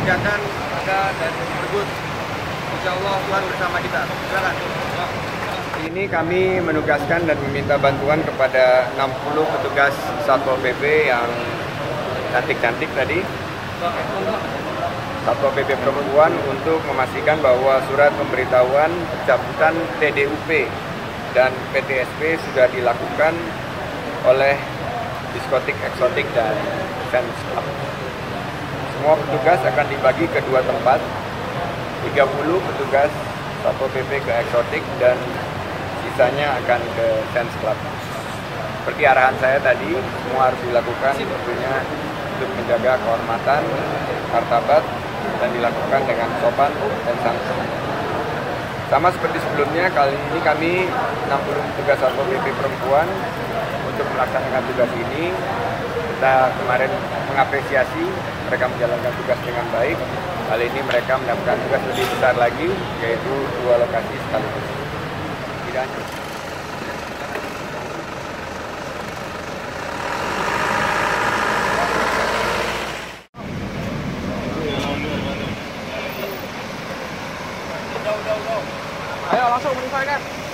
kerjakan ada dan tersebut. Insya Allah Tuhan bersama kita. Silakan. Ini kami menugaskan dan meminta bantuan kepada 60 petugas Satpol PP yang cantik-cantik tadi. Satpol PP perempuan untuk memastikan bahwa surat pemberitahuan pencabutan TDUP dan PTSP sudah dilakukan oleh diskotik eksotik dan fans club. Semua petugas akan dibagi ke dua tempat, 30 petugas Satpol PP ke eksotik dan sisanya akan ke fans club. Seperti arahan saya tadi, semua harus dilakukan tentunya untuk menjaga kehormatan, martabat, dan dilakukan dengan sopan dan santun. Sama seperti sebelumnya, kali ini kami 60 petugas Satpol PP perempuan untuk melaksanakan tugas ini. Kita kemarin mengapresiasi mereka menjalankan tugas dengan baik. Kali ini mereka mendapatkan tugas lebih besar lagi, yaitu 2 lokasi sekaligus. Tidak hanya Ayo langsung menyesuaikan.